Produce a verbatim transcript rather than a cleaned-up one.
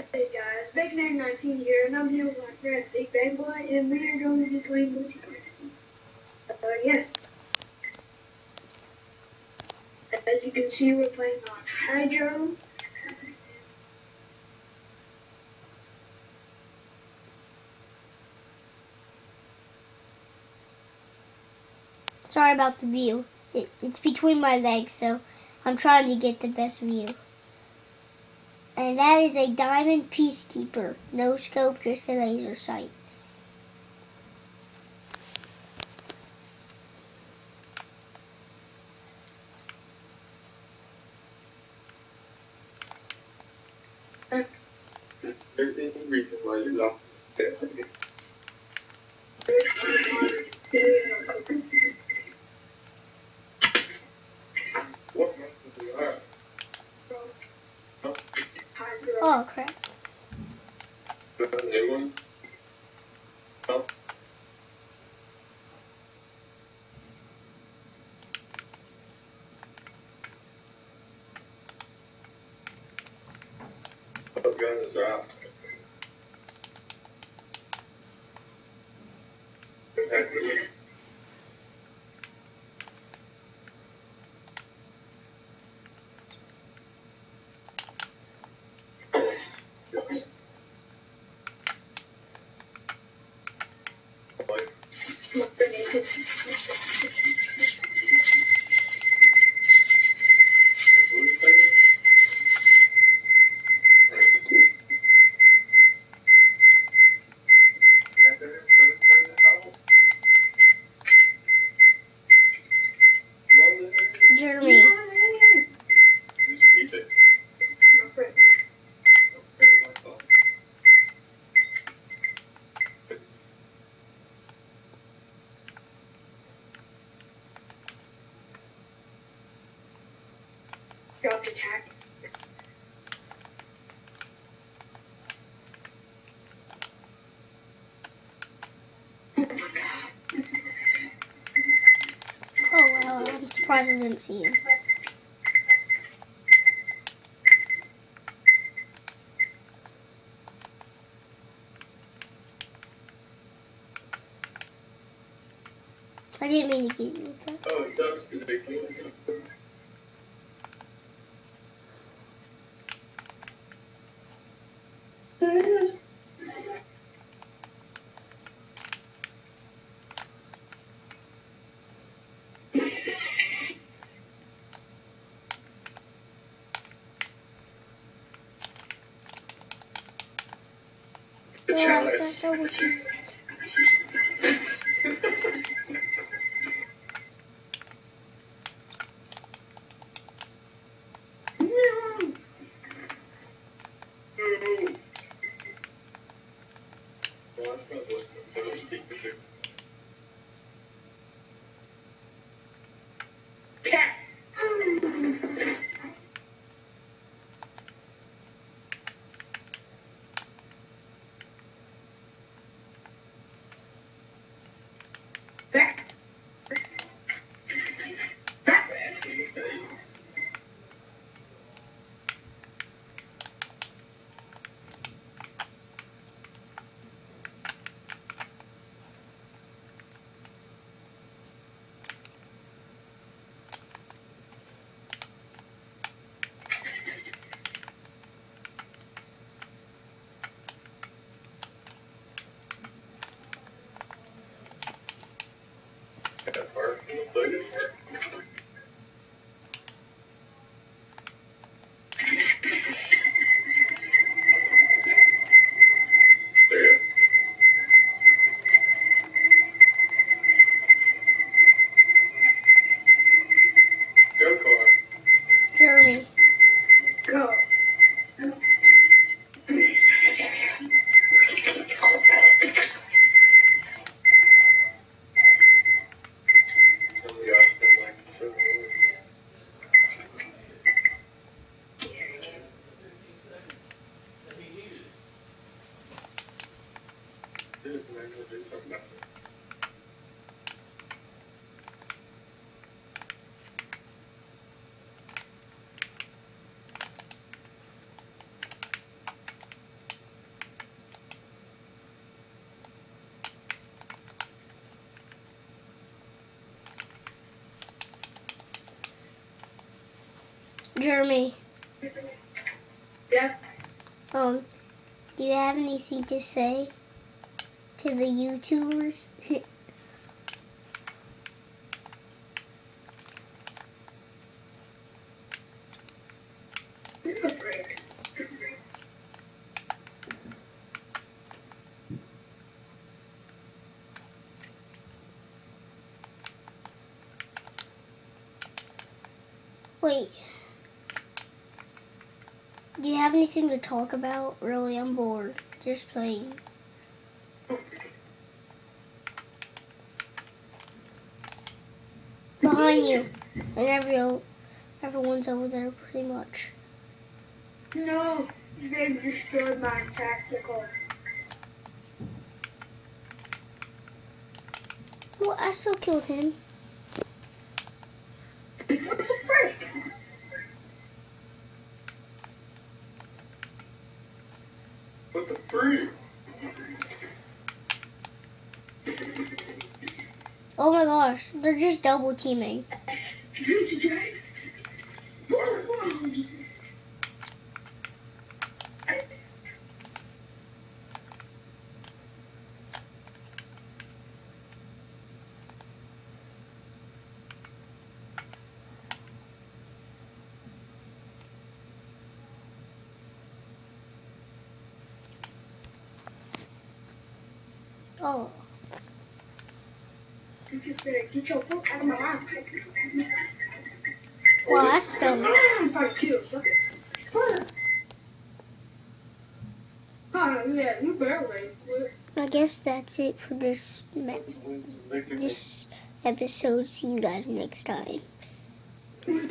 Hey guys, Big Nine nineteen here, and I'm here with my friend Big Bang Boy, and we are going to be playing multiplayer. Uh, yeah. As you can see, we're playing on Hydro. Sorry about the view. It, it's between my legs, so I'm trying to get the best view. And that is a Diamond Peacekeeper. No scope, just a laser sight. There's any reason why you love it. What must we are? Oh, crap. The new one? No. What gun is that? Exactly. Jeremy. Just beat it. Dropped attack. Oh, wow. I'm surprised I didn't see him. I didn't mean to get you with that. Oh, it does do big things. The Oh, I chalice. can't go with you. Well, that's not what's so much big picture. Cat. Back. Back. That part in the place. There. Go car. Jeremy. Go. Oh my gosh, I'm like so bored. This is not gonna do something about it. Jeremy, Yeah. um, do you have anything to say to the YouTubers? Take a break. Wait. Do you have anything to talk about? Really, I'm bored. Just playing. Behind you. And every, everyone's over there pretty much. No, they've destroyed my tactical. Well, I still killed him. What the frick? What the freak? Oh my gosh, they're just double teaming. Juicy Jack. Oh. You just said, get your book out of my mouth. Well, that's dumb. Mm, five kills, sucker. Huh. Huh, yeah, you barely quit. I guess that's it for this ma- this episode. See you guys next time.